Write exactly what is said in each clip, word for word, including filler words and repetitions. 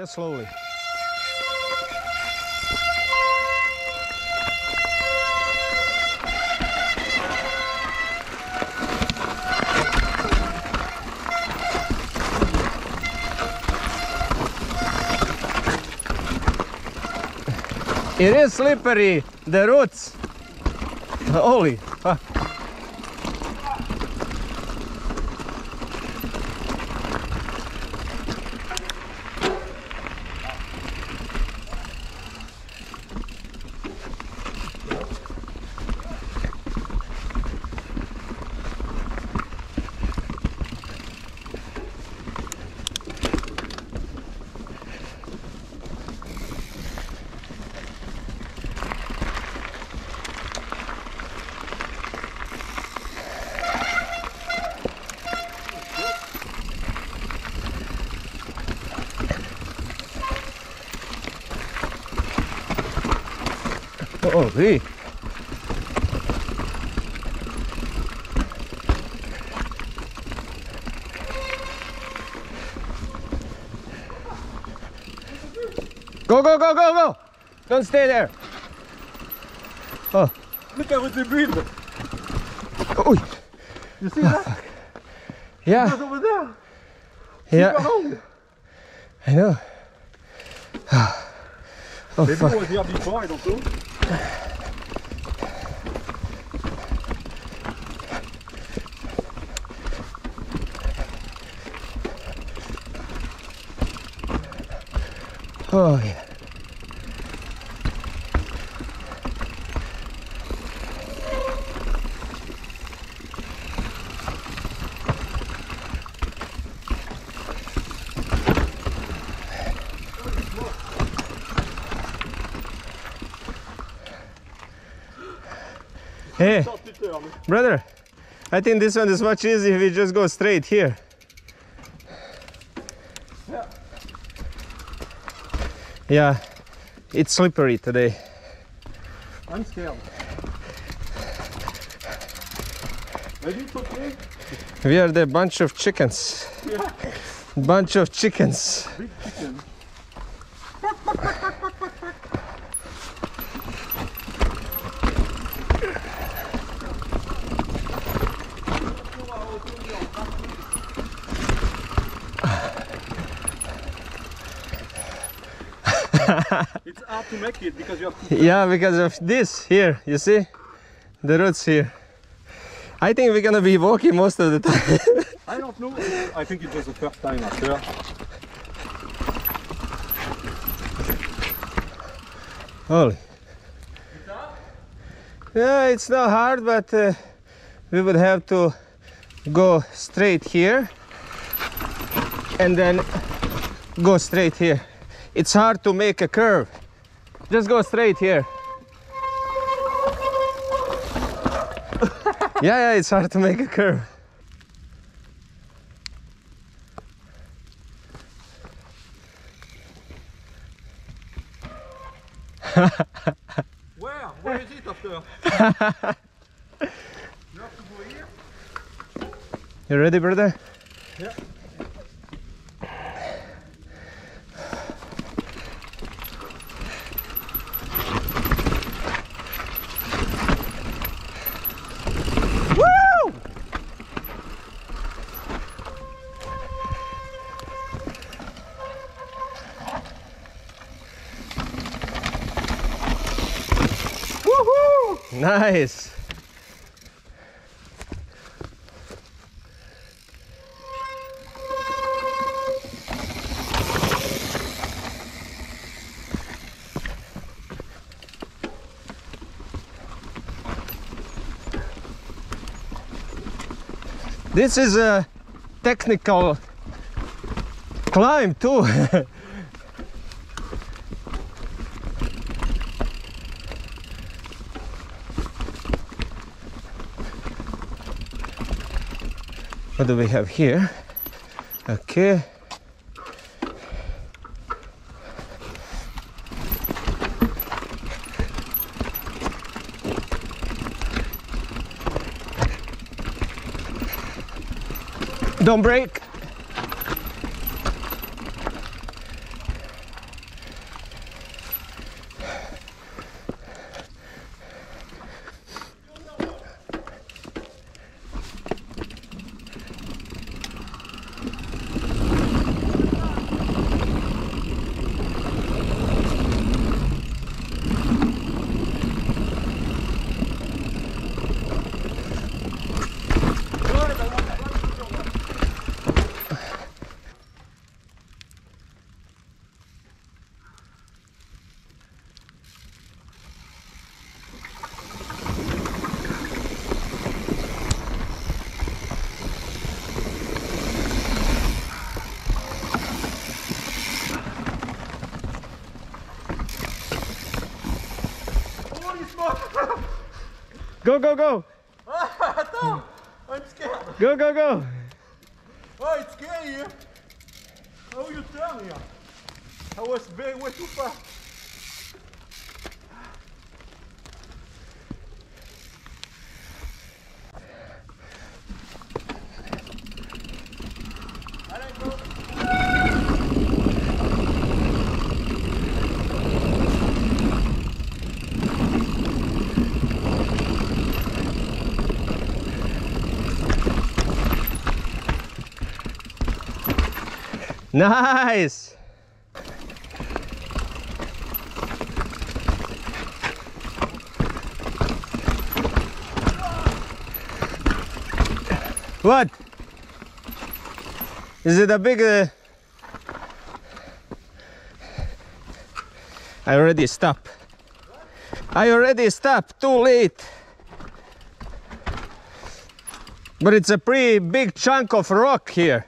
Just slowly. It is slippery, the roots. Holy fuck. Oh, hey. Go, go, go, go, go! Don't stay there. Oh. Look at what they breathe. Oh. You see that? Yeah. That's over there. Yeah. I know. Oh, Maybe fuck. it was here before, I don't know. Oh, yeah. Hey, brother, I think this one is much easier if we just go straight here. Yeah. Yeah, it's slippery today. I'm scared. Maybe it's okay. We are the bunch of chickens. Yeah. Bunch of chickens. Big chicken. It's hard to make it because you have to... Yeah, because of this here, you see? The roots here. I think we're gonna be walking most of the time. I don't know. I think it was the first time after. Holy. Yeah, it's not hard, but uh, we would have to go straight here and then go straight here. It's hard to make a curve. Just go straight here. Yeah, yeah, it's hard to make a curve. Where? Where is it after? You have to go here? You ready, brother? Yeah. Woo! Woohoo! Nice. This is a technical climb too. What do we have here? Okay. Don't break. Go, go, go. Attends, I'm scared. Go, go, go. Oh, it's scary here. How you turn here? I was very way too fast. Nice. What? Is it a big... Uh... I already stopped. I already stopped. Too late. But it's a pretty big chunk of rock here.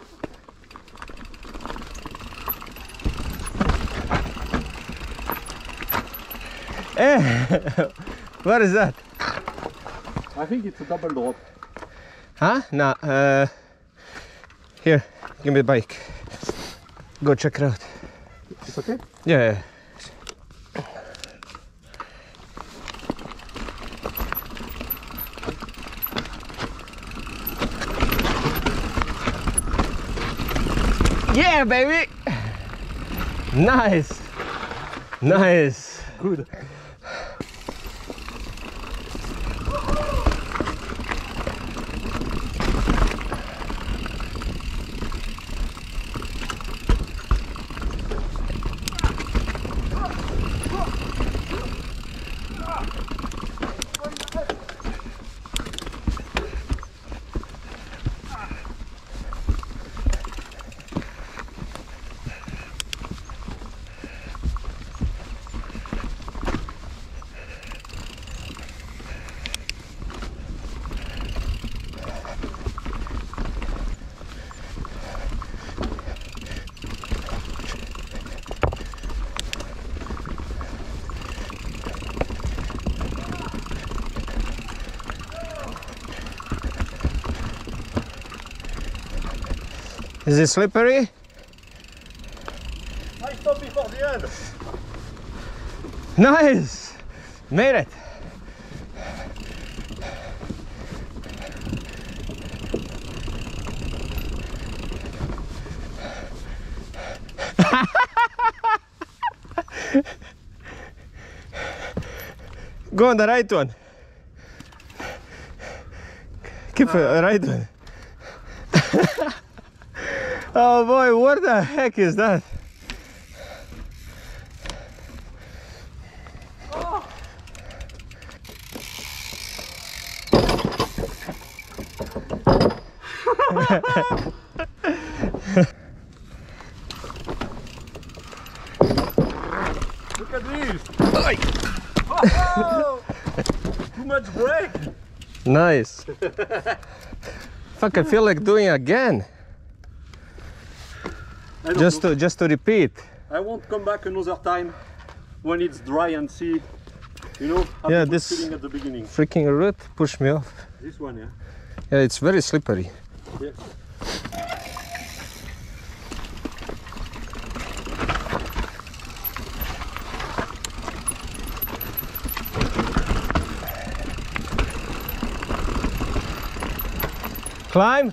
Eh, what is that? I think it's a double drop. Huh? Nah. Uh, here, give me the bike. Go check it out. It's okay? Yeah. Yeah, baby. Nice. Nice. Good. Is it slippery? I stop before the end. Nice! Made it! Go on the right one. Keep the right one. Oh boy, what the heck is that? Oh. Look at this. Oh, too much brake. Nice. Fuck, I feel like doing it again. I don't Just know. to just to repeat. I won't come back another time when it's dry and see, you know, have Yeah, a good this- feeling at the beginning. Freaking root pushed me off. This one, yeah. Yeah, it's very slippery. Yeah. Climb.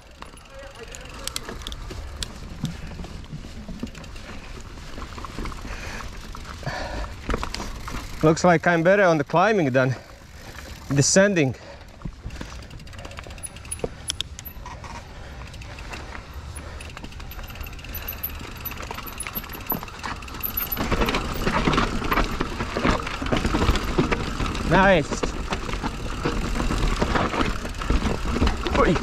Looks like I'm better on the climbing than descending. Nice. Oi.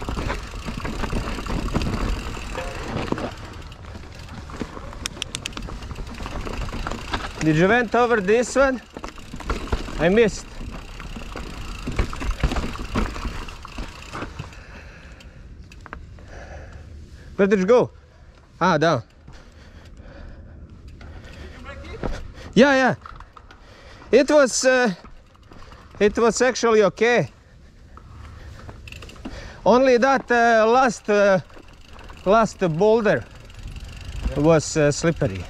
Did you went over this one? I missed. Where did you go? Ah, down. Did you make it? Yeah, yeah. It was, uh, It was actually okay. Only that uh, last uh, last boulder was uh, slippery.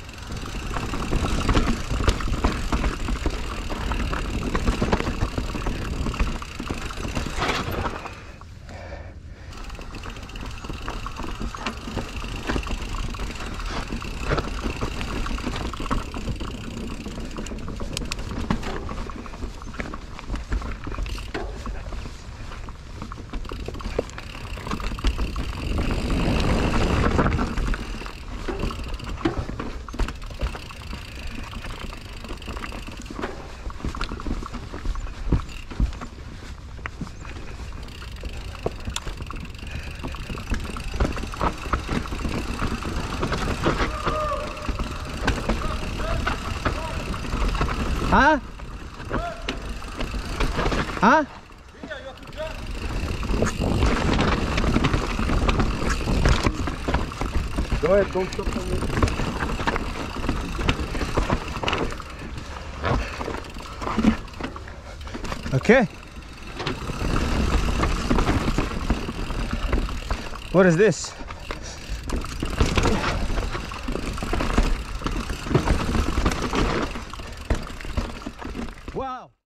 Huh? Huh? Go ahead, don't stop on me. Okay. What is this?